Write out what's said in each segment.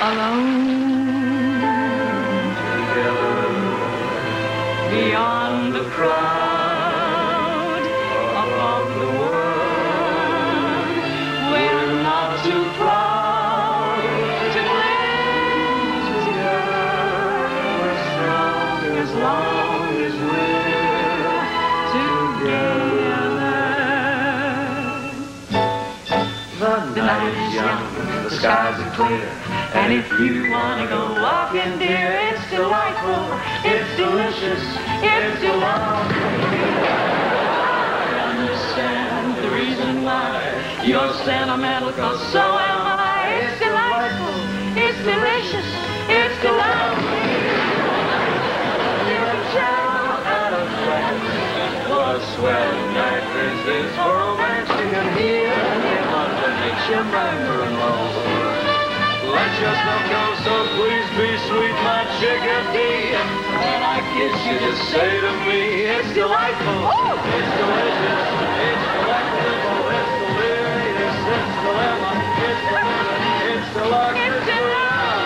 alone, together, beyond the crowd, above the world. We're not too proud to live together. We're strong as long as we're together. The night is young, the skies are clear, and if you want to go walking, dear, it's delightful, it's delicious, it's delightful. I understand the reason why you're sentimental, 'cause so am I. It's delightful, it's delicious, it's delightful. You can tell at a glance what a swell night this is for romance. You can hear him underneath your murmur and roll. Let your stuff go, so please be sweet, my chickadee. When I kiss you, just say to me, it's delightful, it's delicious, it's delectable, it's delirious, it's dilemma, it's delicious, it's delightful, it's delightful.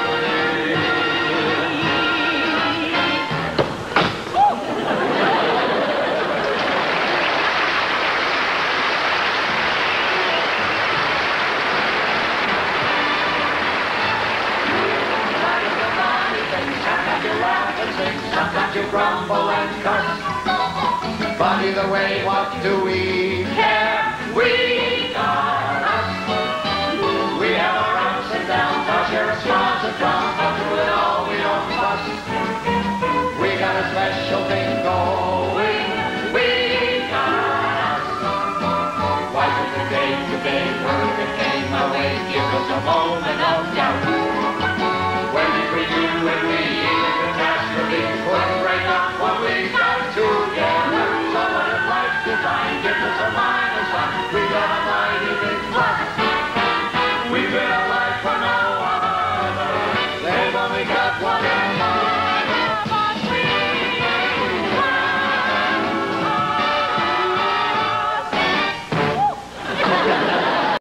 Sometimes you grumble and cuss, but either way, what do we care? We got us. We have our ups and downs, our share of smiles and frowns, but through it all we don't fuss. We got a special thing going. We got us. Why should the day today, where it came my way, give us a moment